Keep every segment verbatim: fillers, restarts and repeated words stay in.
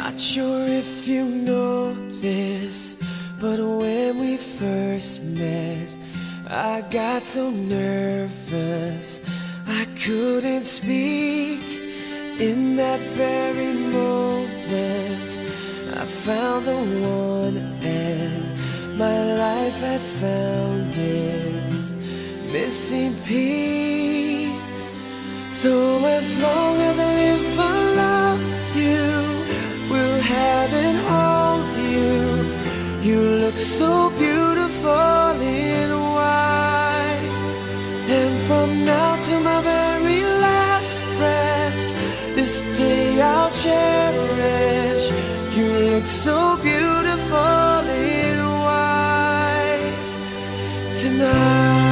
Not sure if you know this, but when we first met, I got so nervous I couldn't speak. In that very moment, I found the one, and my life had found its missing piece. So as long as I live, I love you, will have and hold you. You look so beautiful in white, and from now to my very last breath, this day I'll cherish. You look so beautiful in white tonight.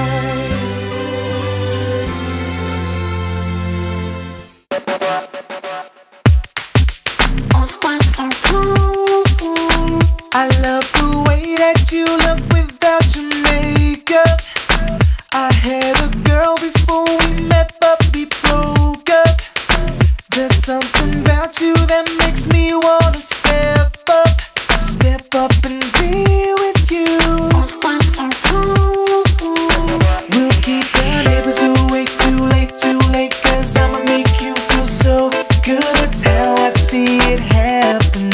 I love the way that you look without your makeup. I had a girl before we met, but we broke up. There's something about you that makes me wanna step up, step up and be with you. We'll keep the neighbors away too late, too late, cause I'ma make you feel so good. That's how I see it happening.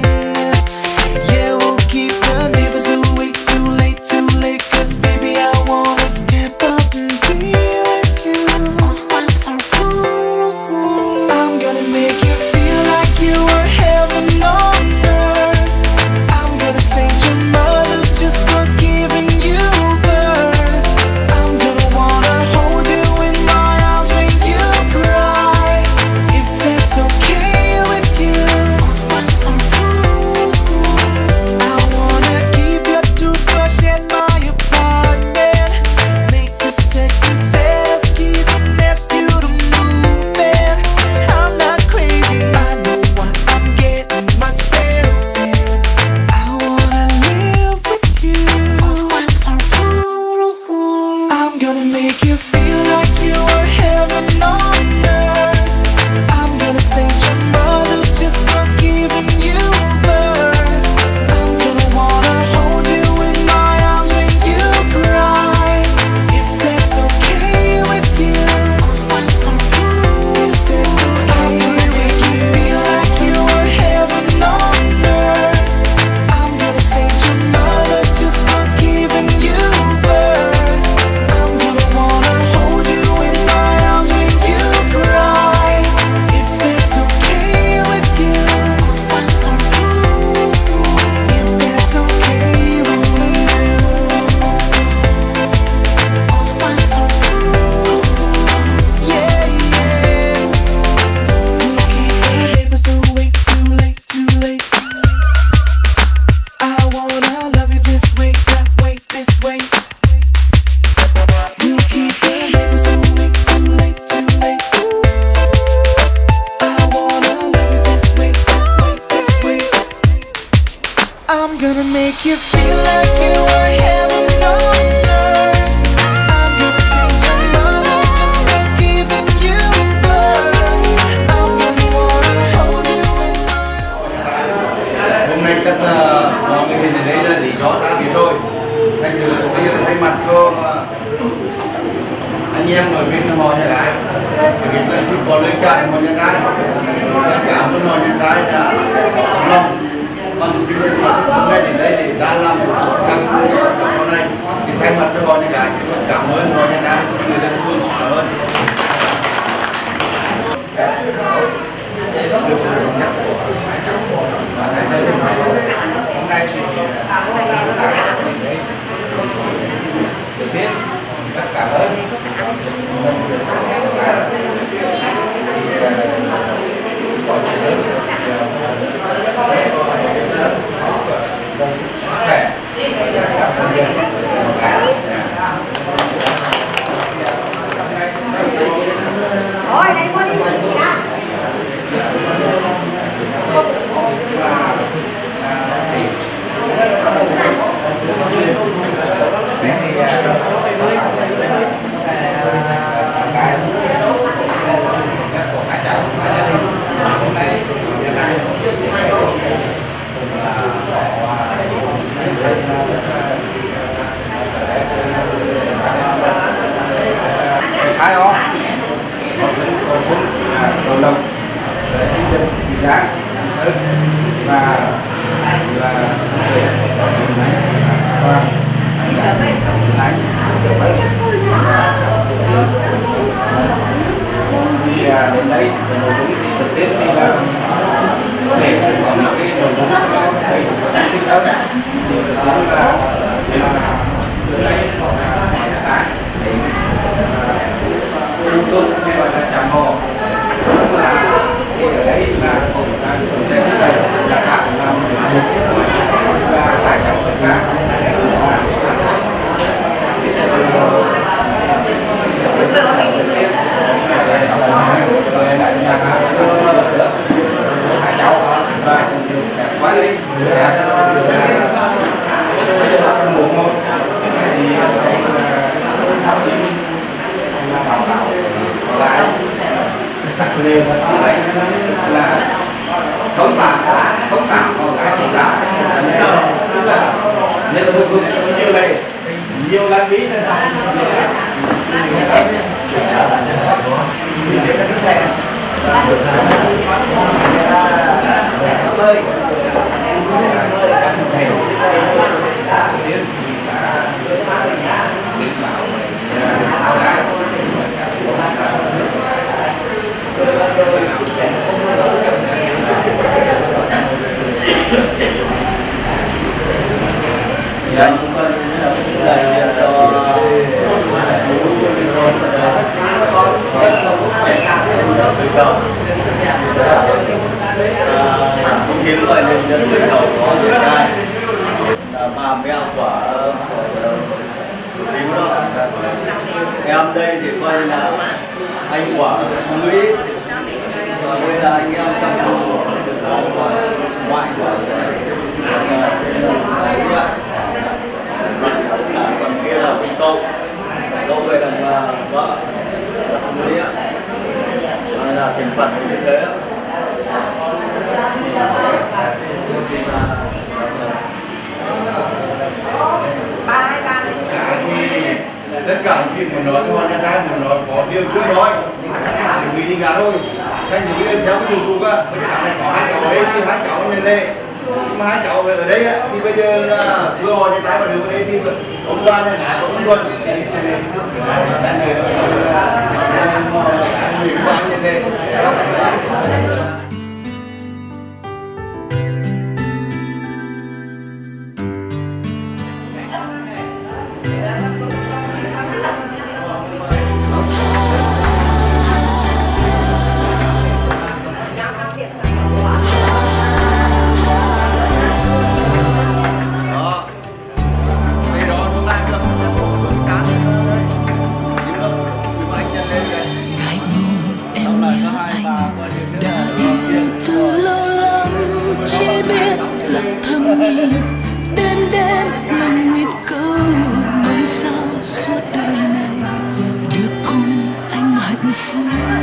I'm gonna make you feel like you were heaven on earth. I'm gonna send your mother just for giving you birth. I'm gonna wanna hold you in my arms. Hôm nay chắc là mọi người nhìn thấy đây là lý do ta biết rồi. Thành thử bây giờ thay mặt cho anh em ở bên họ nhà gái, thì tôi xin có lời chào họ nhà gái. Cảm ơn họ nhà gái đã lòng bằng cái hôm nay đến đây để ta làm và là và thì đến đây nội dung thực tiễn thì là để có những cái nội dung đấy thì đó là khu tục hay gọi là trạm hồ cũng là ở đấy là cũng là chúng ta như vậy là các làm và tại trong thời gian quá đi một một thì bảo bảo lại nên là không tạm không tạm còn lại không tạm nên là thuộc nhiều này nhiều lãng phí này ơi không thiếu rồi nên nhân người giàu có người trai bà mẹ của tím đó em đây thì coi là anh của Luis và đây là anh em trong của ngoại của còn kia là ông Tâu Tâu về đằng vợ Luis là thành phần như thế tất cả khi muốn nói với anh trai muốn nói có điều chưa nói vì gì cả thôi anh chỉ biết theo cái thủ tục á với cái thằng này có hai cháu ở đây thì hai cháu lên đây nhưng mà hai cháu ở đây á thì bây giờ là vừa hỏi anh trai mà được ở đây thì ông Đoan này có ông Luân thì anh người người quan như thế đến đêm lòng nguyện cầu mong sao suốt đời này được cùng anh hạnh phúc.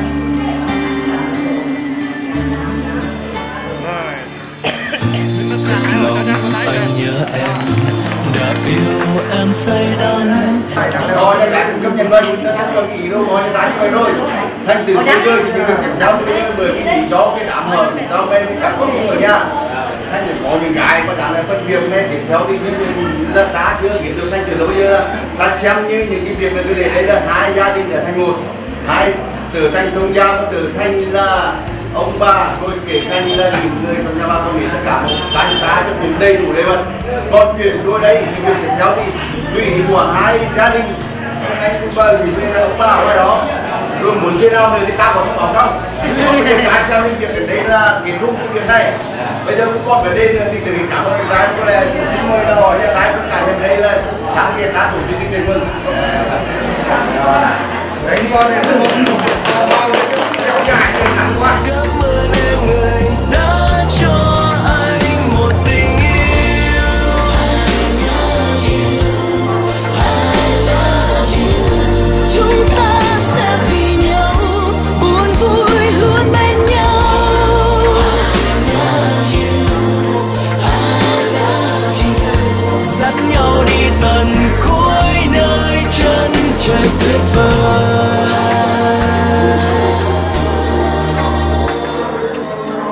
Lòng anh nhớ em đã yêu em say đắm. Thôi đã đừng chấp nhận vân, đã chấp nhận ý đâu, nói ra như vậy rồi. Thành từ bây giờ thì đừng kiểm nhau bởi cái gì đó cái tạm hợp cho bên cả con người nha. Thành có những cái mà đã là phân biệt này tiếp theo thì là ta chưa kiếm được thành từ đó bây giờ ta xem như những cái việc là cái đây là hai gia đình trở thành một, hai trở thành trong gia trở thành là ông bà rồi kể thành là những người trong nhà bà con tất cả ta chúng ta cho mình đầy đủ đấy mà còn chuyện đôi đây thì việc tiếp theo thì tùy của hai gia đình anh ông bà thì là ông bà ở đó rồi muốn thế nào thì ta còn không bảo không bây giờ ta xem những việc ở đây là kết thúc cái việc này bây giờ cũng còn ở đây thì từ cảm ơn cái có lẽ xin mời là hỏi cái tất cả những đây là sáng kia ta tổ chức cái mừng đấy con này rất một kéo dài thì nặng quá. Cảm ơn em người đã cho anh một tình yêu. I love you, I love you. Chúng ta sẽ vì nhau buồn vui luôn bên nhau. I love you, I love you. Dắt nhau đi tận cuối nơi chân trời tuyệt vời.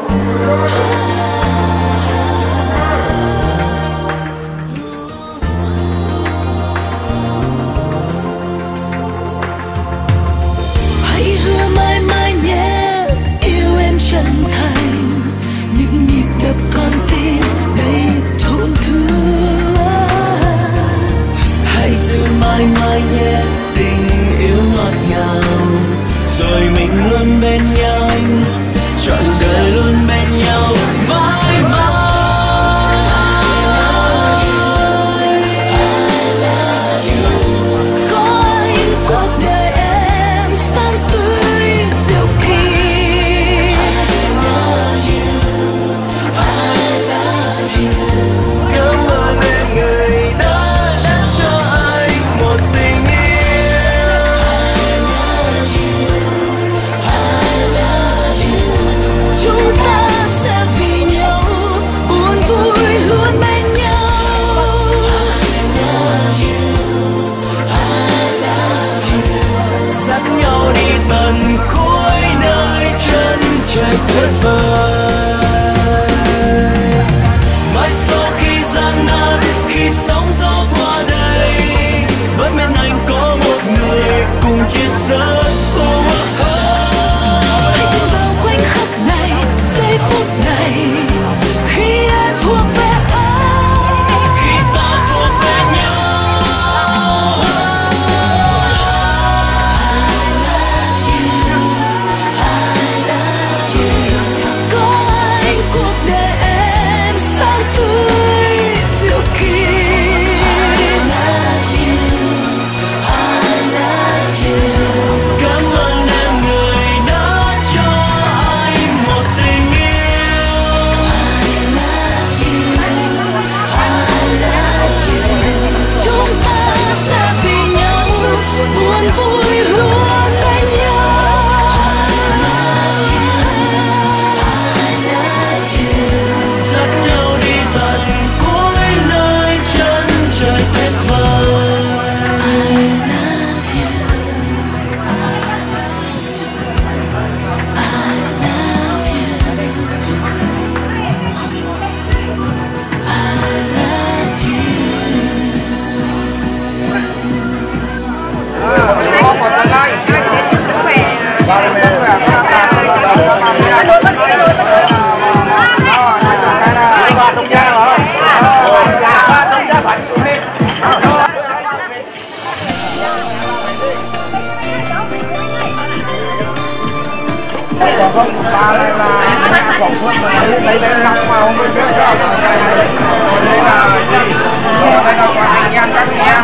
lấy lấy lọc vào không biết đó. Đây là gì? Đây là con anh em các em.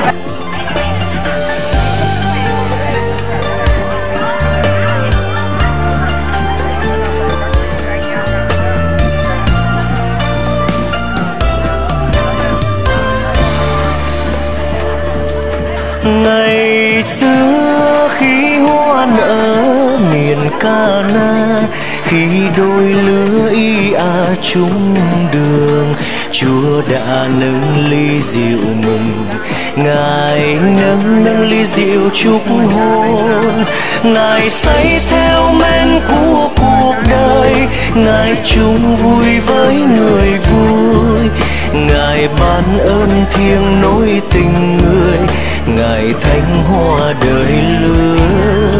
Ngày xưa khi hoa nở miền Cana, khi đôi lứa y a chung đường, Chúa đã nâng ly rượu mừng, Ngài nâng nâng ly rượu chúc hôn. Ngài say theo men của cuộc đời, Ngài chung vui với người vui. Ngài ban ơn thiêng nối tình người, Ngài thánh hoa đời lứa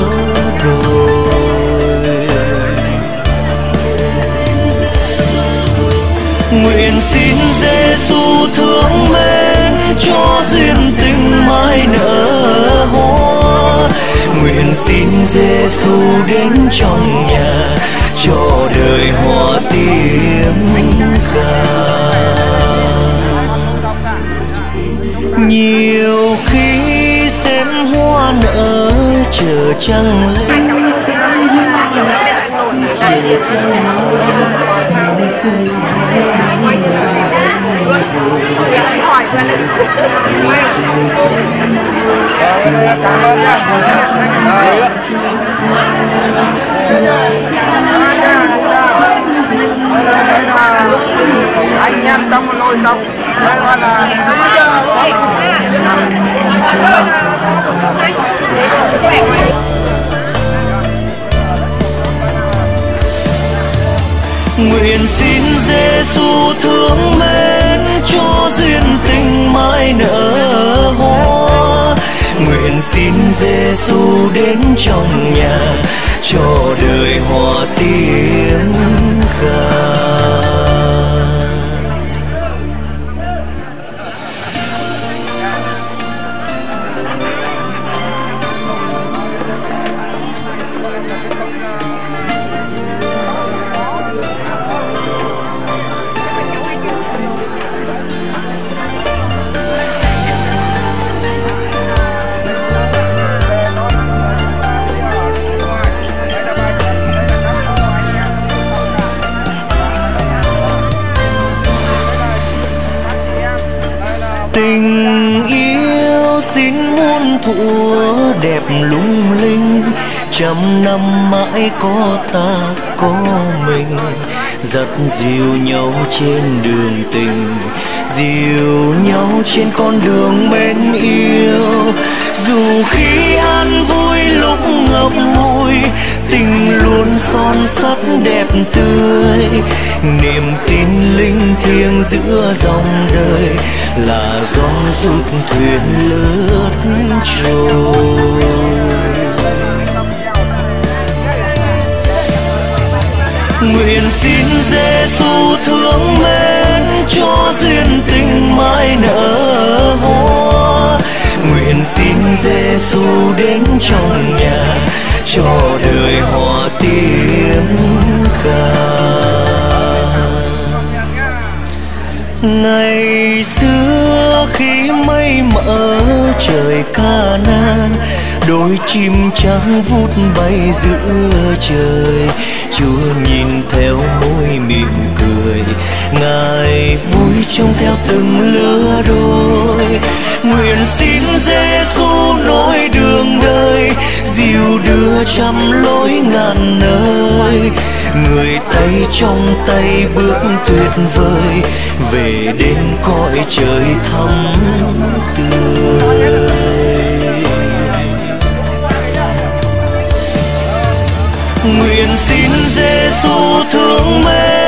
đôi. Nguyện xin Giêsu thương mến cho duyên tình mãi nở hoa. Nguyện xin Giêsu đến trong nhà cho đời hoa tiếng ca. Nhiều khi xem hoa nở chờ trăng lên, Cảm ơn nhá. Anh em trong một lôi trong đây là nguyện xin Giêsu thương mến cho duyên tình mãi nở hoa. Nguyện xin Giêsu đến trong nhà cho đời hoa tiếng ca. Tình yêu xin muôn thuở đẹp lung linh, trăm năm mãi có ta có mình. Dắt dìu nhau trên đường tình, dìu nhau trên con đường mến yêu. Dù khi an vui lúc ngập ngùi, tình luôn son sắt đẹp tươi. Niềm tin linh thiêng giữa dòng đời là dòng giúp thuyền lướt trôi. Nguyện xin Giêsu thương mến cho duyên tình mãi nở hoa. Nguyện xin Giêsu đến trong nhà cho đời hoa tiếng ca. Ngày xưa khi mây mờ trời Ca-nan, đôi chim trắng vút bay giữa trời. Chúa nhìn theo môi mỉm cười, Ngài vui trông theo từng lứa đôi. Nguyện xin Giêsu nối đường đời, dìu đưa trăm lối ngàn nơi. Người tay trong tay bước tuyệt vời, về đến cõi trời thắm tươi. Nguyện xin Giêsu thương mến